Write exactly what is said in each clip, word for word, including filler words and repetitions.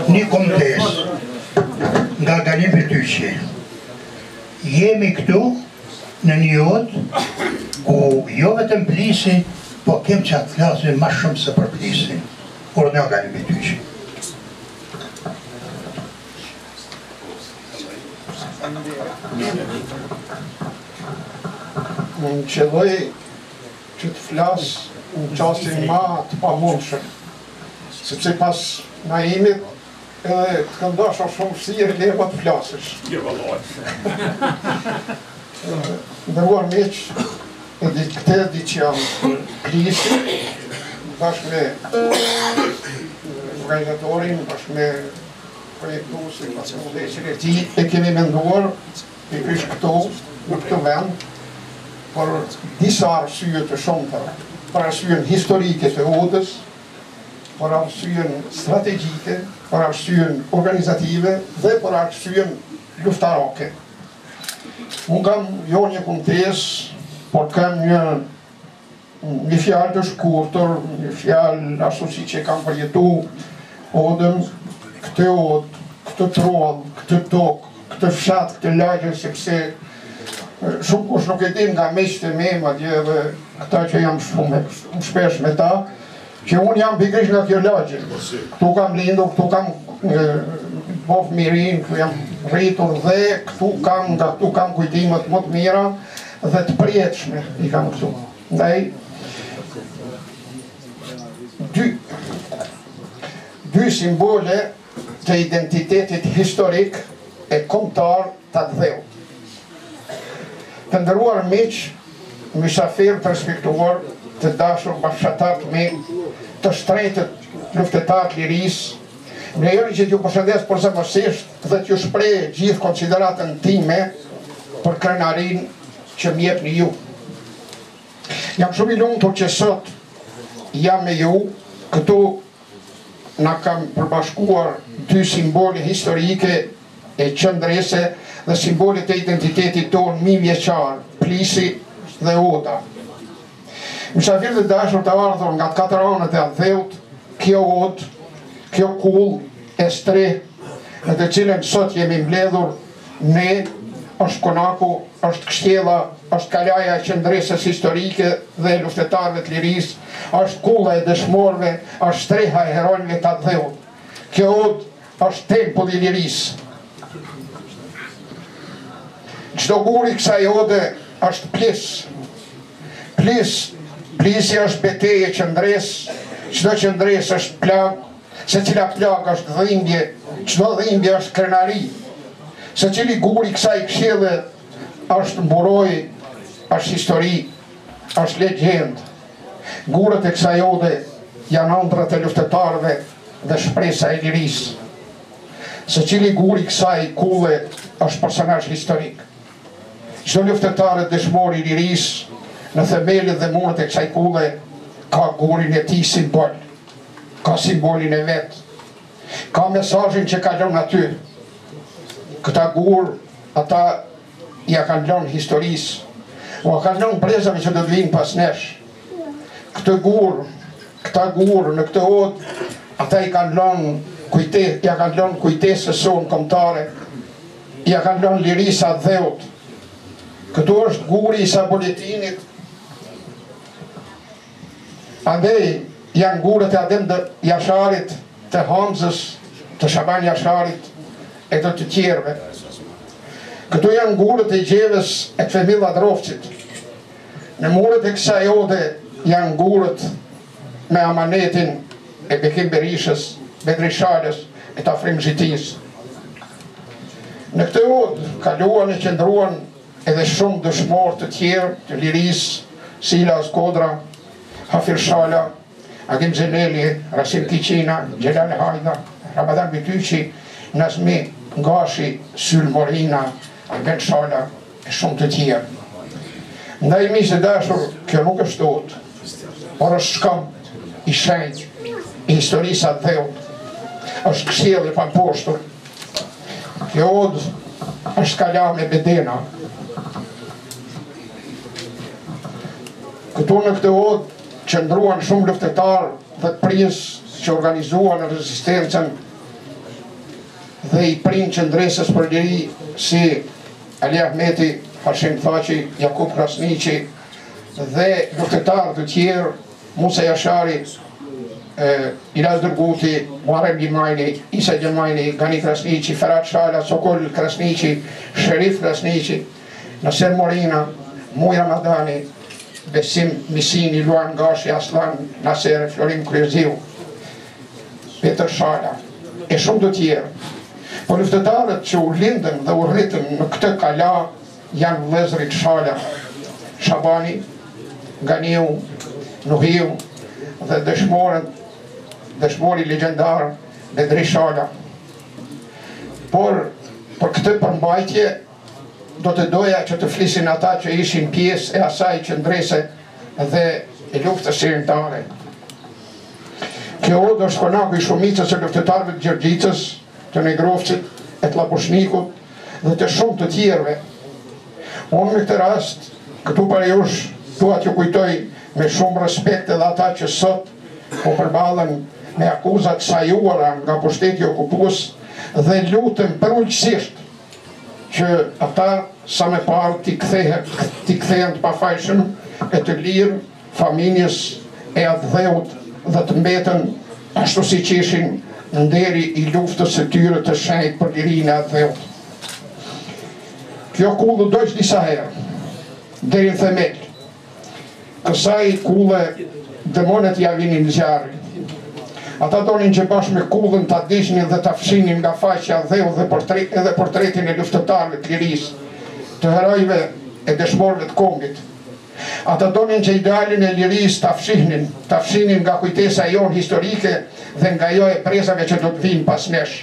një komtes nga Galim Betyqi. Jemi këtu në një odë ku jo vetëm plisi, po kem që atë flasim ma shumë se për plisi, kur nga Galim Betyqi. Më në qëlloj që të flasë në qasin ma të pamundshëm, sepse pas na imit edhe të këndash o shumë fësirë leva të flasësh. Ndërruar meq, edhe këte di që jam plisi, bashkë me organizatorin, bashkë me projektusin, bashkë me udhëheqjen e tij, e kemi menduar e ish këtu, në këtë vend, për disa arsye të shumta, për arsyen historike të odës, për arsyen strategjike, për arsyen organizative dhe për arsyen luftarake. Unë kam jo një kontesë, por kam një një fjalë të shkurtër, një fjalë ashtu si që kam përjetu odën, këtë odë, këtë troll, këtë tokë, këtë fshat, këtë lagje, sepse shumë kush nuk e din nga meqtë e me, ma dje dhe këta që jam shumë shpesh me ta, që unë jam pikrish nga kjo lagje. Këtu kam lindur, këtu kam bof mirin, këtu jam rritur dhe këtu kam, nga këtu kam kujtimet më të mira dhe të prijetshme i kam këtu. Ndaj, dy, dy simbole të identitetit historik e kombëtar të atë dheu. Të ndëruar miq, mysafir të respektuar, të dashur bashkëtar të mi, të shtrenjtë luftetar të lirisë, në jeri që t'ju përshëndes përzemërsisht dhe t'ju shpreh gjithë konsideratën time për krenarin që m'jepni ju. Jam shumë i lumtur që sot jam me ju, këtu na kam përbashkuar dy simbole historike e qëndrese dhe simbolit e identitetit tonë mi vjeqar, plisi dhe oda. Mysafir të dashur të ardhur nga të katër anët e atë dheut, kjo odë, kjo kull e stre, në të cilën sot jemi mbledhur, ne, është konaku, është kështjela, është kalaja e qëndresës historike dhe luftetarëve të lirisë, është kulla e dëshmorëve, është streha e heronjve të atë dheut. Kjo odë është tempulli i lirisë. Çdo gur i kësaj ode është plis. Plis, plisi është betejë e qëndresë, çdo qëndresë është plag, secila plag është dhimbje, çdo dhimbje është krenari. Secili gur i kësaj këshille është mburoj, është histori, është legjend. Gurët e kësaj ode janë ëndrat e luftetarëve dhe shpresa e lirisë. Secili gur i kësaj kulle është personazh historik. Çdo luftetar e dëshmor i lirisë, në themelit dhe murët e kësaj kulle, ka gurin e tij simbol, ka simbolin e vet, ka mesazhin që ka lënë aty. Këta gur, ata ja kanë lënë historisë, o kanë lënë brezave që do të vinë pas nesh. Këtë gur, këta gur në këtë odë, ata i kanë lënë kujtes, ja kanë lënë kujtesës sonë kombëtare, ja kanë lënë lirisa dheut. Këtu është guri i Saboletinit. Andej janë gurët e Adem Jasharit, të Hamzës, të Shaban Jasharit e të të tjerëve. Këtu janë gurët e Gjeves e të Femilla Drofqit. Në murët e kësaj ode janë gurët me amanetin e Bekim Berishës, Bedri Shalës e të Afrim Zhitis. Në këtë odë kaluan e qëndruan edhe shumë dëshmor të tjerë të lirisë, Sila Skodra, Hafir Shala, Agim Zeleli, Rasim Kiqina, Gjelal Hajda, Ramadan Betyqi, Nazmi Ngashi, Syl Morina, Arben Shala e shumë të tjerë. Ndaj mi se dashur, kjo nuk është odë, por është shkam i shenjtë, i historisë atë dheut, është kështjellë i pamposhtur. Kjo odë është kala me bedena. Këtu në këtë odë qëndruan shumë luftetarë dhe princ që organizuan rezistencën dhe i prind qëndresës për liri si Ali Ahmeti, Hashim Thaçi, Jakub Krasniqi dhe luftëtarë të tjerë, Musa Jashari, Ilaz Dërguti, Muharrem Gjimajni, Isa Gjimajni, Gani Krasniqi, Ferhat Shala, Sokol Krasniqi, Sherif Krasniqi, Nasser Morina, Muj Ramadani, Besim Misini, Luan Gashi, Aslan Nasser, Florim Kryeziu, Peter Shala e shumë të tjerë. Por luftëtarët që u lindën dhe u rritën në këtë kala janë vëllezërit Shala, Shabani, Ganiu, Nuhiu dhe dëshmorën, dëshmori legjendar Bedri Shala. Por për këtë përmbajtje do të doja që të flisin ata që ishin pjesë e asaj qëndrese dhe e luftës shërimtare. Kjo odë është konaku i shumicës e luftëtarëve të Gjergjicës, të Negrovcit, e të Lapushnikut dhe të shumë të tjerëve. Unë në këtë rast, këtu për jush, dua t'ju kujtoj me shumë respekt edhe ata që sot po përballen me akuzat sajuara nga pushteti okupues dhe lutem përulqësisht që ata sa me parë t'i kthehen të pafajshëm e të lirë familjes e atë dheut dhe të mbeten ashtu si që ishin nderi i luftës së tyre të shenjtë për lirinë e atë dheut. Kjo kullë dojtë disa herë, deri në themel. Kësaj kullë demonet ja vinin zjarri. Ata donin që bashkë me kullën të adishnin dhe të fshinin nga faqja dheu dhe portret, edhe portretin e luftëtarëve të lirisë, të herojve e dëshmorëve të Kongit. Ata donin që idealin e lirisë të fshinin, të fshinin nga kujtesa jonë historike dhe nga jo e prezave që do të vinë pas nesh.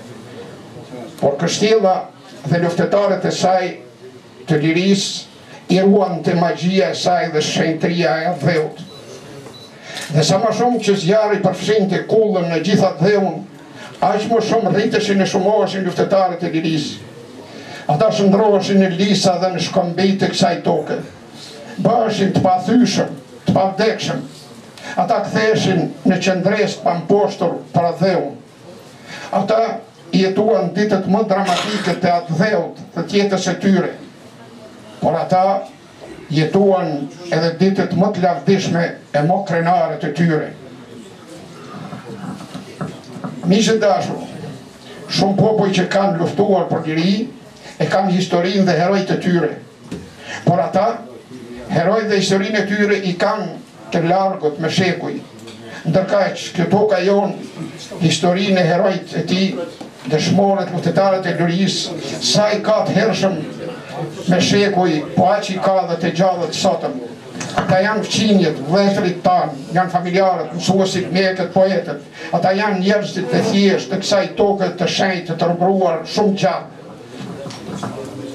Por kështjella dhe luftëtarët e saj të lirisë i ruan të magjia e saj dhe shenjtëria e dheut. Dhe sa më shumë që zjarri përfshinte kullën në gjitha dheun, aq më shumë rriteshin e shumoheshin luftëtarët e lirisë. Ata shndroheshin në lisa dhe në shkëmbej të kësaj toke. Bëheshin të pathyeshëm, të pavdekshëm. Ata ktheheshin në qendresë pamposhtur për dheun. Ata jetuan ditët më dramatike të atë dheut të jetës së tyre. Por ata jetuan edhe ditët më të lavdishme e më krenare të tyre. Miqtë dashur, shumë popoj që kanë luftuar për liri e kanë historinë dhe herojtë të tyre. Por ata, herojtë dhe historinë e tyre i kanë të largët me shekuj. Ndërkaq, kjo toka jonë, historinë e herojtë e ti, dëshmorët, luftëtarët e lirisë, sa i ka të hershëm me shekuj, po aq i ka dhe të gjallët sotëm. Ata janë fqinjet, vëllezërit tanë, janë familjarët, mësuesit, mjekët, poetët. Ata janë njerëzit të thjeshtë të kësaj toke të shenjtë, të rëmbruar shumë gjatë.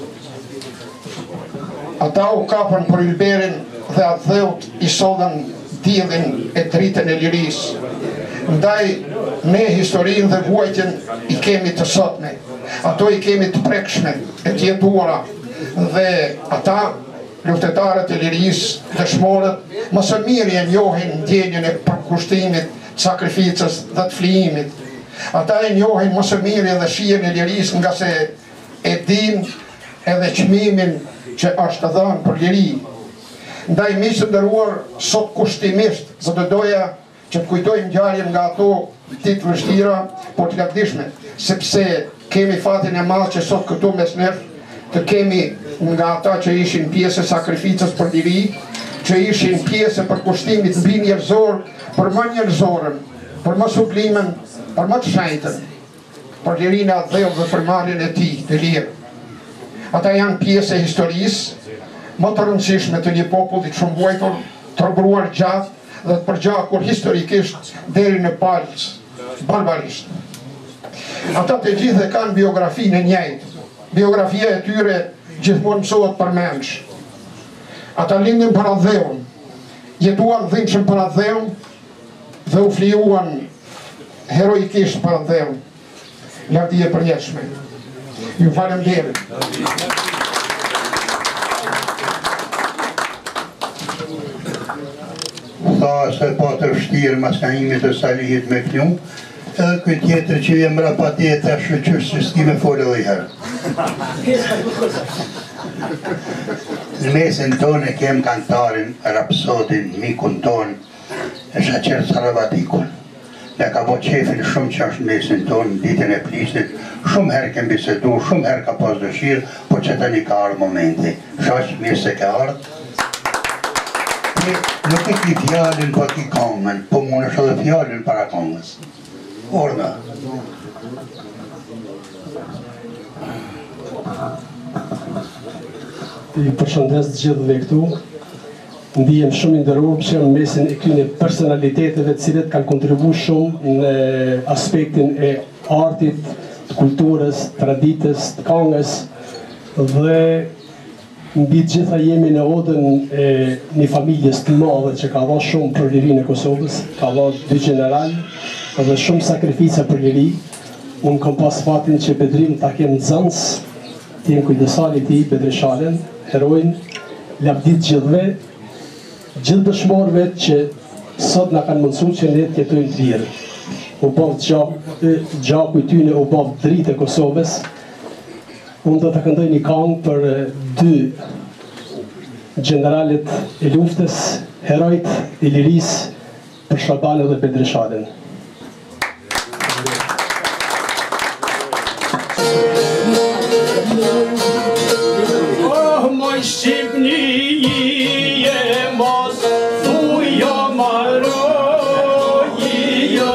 Ata u kapën për ylberin dhe atë dheut i sodhen diellin e dritën e lirisë. Ndaj ne historinë dhe vuajtjen i kemi të sotme. Ato i kemi të prekshme, e të jetuara. Dhe ata, luftëtarët e lirisë, dëshmorët, më së miri e njohin ndjenjën e përkushtimit, sakrificës dhe të flijimit. Ata e njohin më së miri edhe shijen e lirisë nga se e din edhe çmimin që është dhënë për liri. Ndaj miqtë të nderuar, sot kushtimisht do të doja që të kujtojmë ngjarjen nga ato ditë vështira, por të lavdishme, sepse kemi fatin e madh që sot këtu mes nesh të kemi nga ata që ishin pjesë e sakrificës për liri, që ishin pjesë e përkushtimit mbi njerëzor, për më njerëzorën, për më sublimen, për më të shenjtën, për lirinë e atë dheut dhe për marrjen e tij të lirë. Ata janë pjesë e historisë më të rëndësishme të një populli të shumbuar, të rëmbruar gjatë dhe të përgjakur historikisht deri në palës, barbarisht. Ata të gjithë e kanë biografinë e njëjtë. Biografia e tyre gjithmonë mësohet përmendsh. Ata lindën për atë dheun, jetuan dhimbshëm për atë dheun dhe u flijuan heroikisht për atë dheun. Lavdi e përjetshme. Ju falenderoj. Tha se pa të vështirë mas ka imit të Salihit me kënju, edhe këtë tjetër që jem rapa tjetër shëqës që s'ki me folë dhe i herë. Në mesin tonë e kem kantarin, rapsodin, mikun tonë, e Shaqer Saravadikun. Ne ka bo qefin shumë që është në mesin tonë, në ditën e plisit, shumë herë kem bisedu, shumë herë ka pas dëshirë, po që tani ka ardhë momenti. Shaq, mirë se ka ardhë. Nuk e ki fjallin po ki kongën, po mund është edhe fjallin para kongës. Orna. I përshëndes të gjithë dhe këtu. Ndihem shumë i nderuar që në mesin e këtyre personaliteteve të cilët kanë kontribuar shumë në aspektin e artit, të kulturës, traditës, të këngës dhe mbi të gjitha jemi në odën e një familjes të madhe që ka dhënë shumë për lirinë e Kosovës, ka dhënë dy general dhe shumë sakrifica për liri. Unë kam pas fatin që Bedrim ta kem nxënës, të jem kujdesari i tij, Bedreshalen, herojin, lavdit gjithëve, gjithë dëshmorëve që sot na kanë mundsuar që ne të jetojmë të lirë. U bavë gjaku i tyne u bavë dritë e Kosovës. Unë do të këndoj një këngë për dy generalet e luftës, herojt e lirisë, për Shabanin dhe Bedreshalin. Oh, moj Shqipni je mos, thujo maroj jo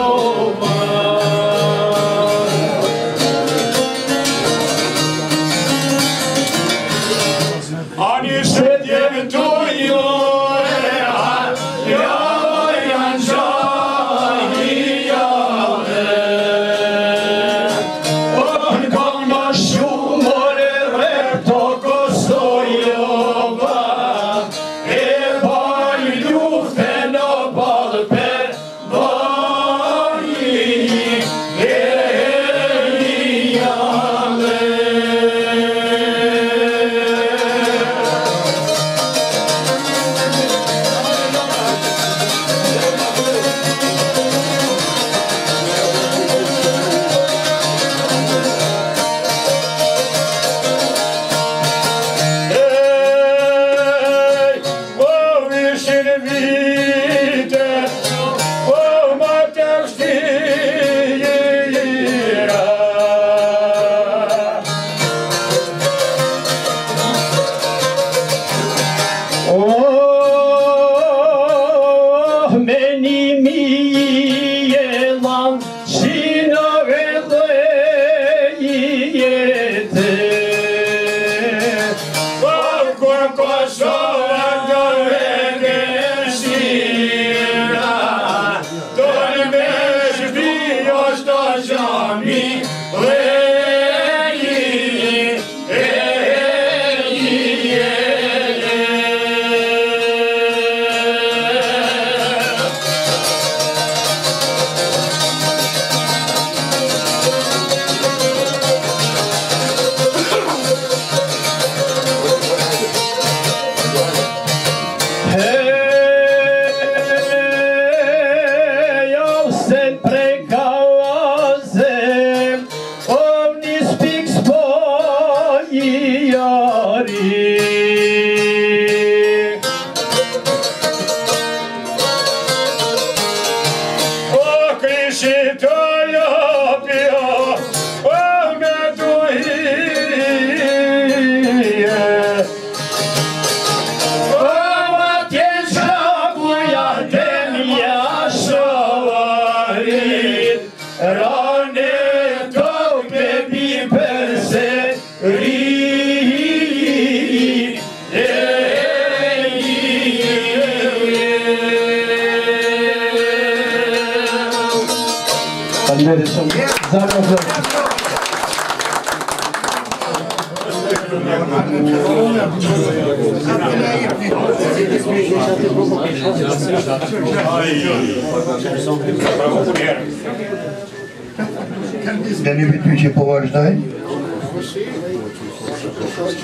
Deni për ty që po vazhdoj?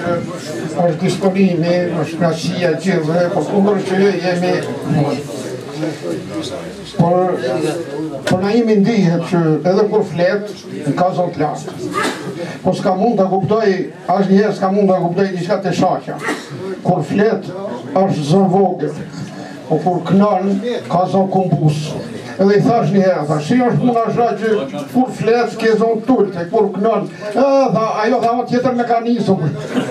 është disponimi, është knaqësia gjithë, po kur që jemi Por, por na imi ndihet që edhe kur flet, ka zot lartë. Po s'ka mund të kuptoj, asnjëherë s'ka mund të kuptoj diçka të shaqja. Kur flet, është zon vogël. Po kur knon, ka zon kumbus. Edhe i thash një herë, thash, si është puna shaq që kur flet, s'ke zon tulte, kur knon, e, tha, ajo tha, o tjetër mekanizëm.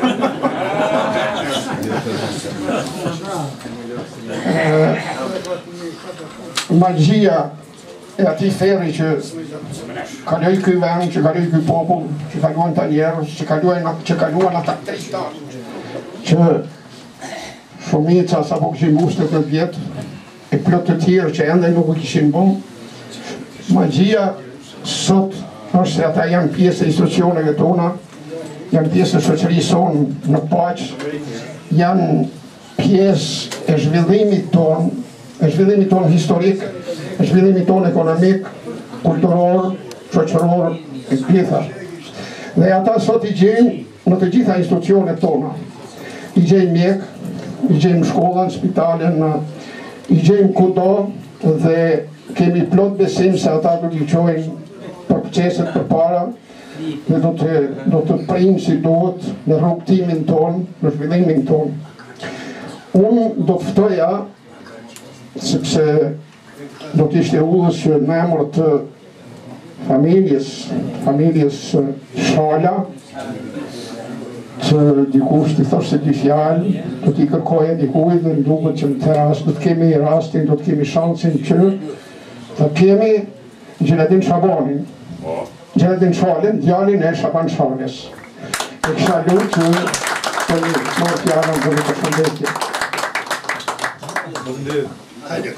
Magjia e ati ferri që kaloj këj vend, që kaloj këj popull, që kaluan të njerës, që kaluan, që kaluan ata trista, që shumica sa po këshin mushtet në vjetë, e plot të tjerë që ende nuk u kishin bon. Magjia sot është se ata janë pjesë e institucioneve tona, janë pjesë e shoqërisë sonë në paqë, janë pjesë e zhvillimit tonë, e zhvillimit tonë historik, e zhvillimit tonë ekonomik, kulturor, shoqëror, e gjitha. Dhe ata sot i gjejnë në të gjitha institucionet tona. I gjejnë mjek, i gjejnë shkollën, spitalen, i gjejnë kudo dhe kemi plot besim se ata do t'i qojnë për proceset për para dhe do të, do të primë si duhet në rrugtimin tonë, në zhvillimin tonë. Unë do të ftoja, sepse do të ishte udhës që në emër të familjes, familjes Shala, të dikush të thoshtë se dy fjalë, do t'i kërkoja dikuj dhe në duket që në të rast, do të kemi rastin, do të kemi shansin që të kemi Gjeladin Shabanin, Gjeladin Shalin, djalin e Shaban Shales. E kësha lu që të një mërë fjalën dhe në të shëndetje. Hajde.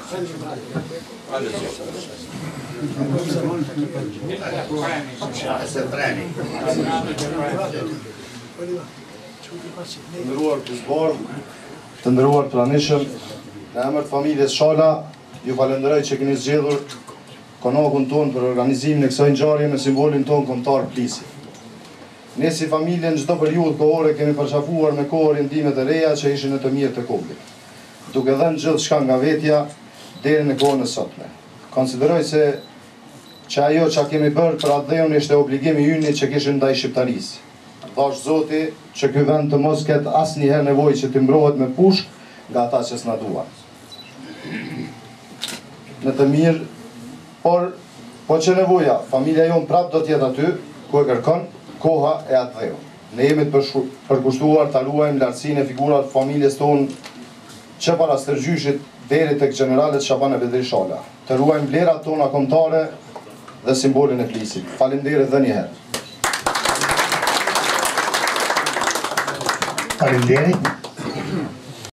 Të ndëruar pjesëbardh, të ndëruar pranishëm, në emër të familjes Shala, ju falenderoj që keni zgjedhur konakun tonë për organizimin e kësaj ngjarje me simbolin tonë kombëtar Plisi. Ne si familje në çdo periudhë kohore kemi përqafuar me kohë orientimet e reja që ishin në të mirë të kombit, duke dhënë gjithçka nga vetja deri në kohën e sotme. Konsideroj se që ajo që kemi bërë për atë dheun ishte obligimi ynë që kishim ndaj shqiptarisë. Thash Zoti që ky vend të mos ketë asnjëherë nevojë që të mbrohet me pushk nga ata që s'na duan. Në të mirë, por po që nevoja, familja jonë prap do t'jetë aty, ku e kërkon koha e atë dheu. Ne jemi të përkushtuar ta luajmë lartësinë e figurat familjes tonë që para stërgjyshit deri tek generalet Shaban e Bedri Shala. Të ruajmë vlerat tona kombëtare dhe simbolin e Plisit. Faleminderit edhe një herë. Faleminderit.